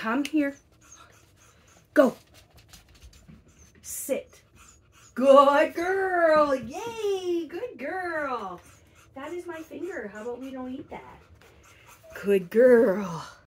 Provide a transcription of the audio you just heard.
come here. Go. Sit. Good girl. Yay. Good girl. That is my finger. How about we don't eat that? Good girl.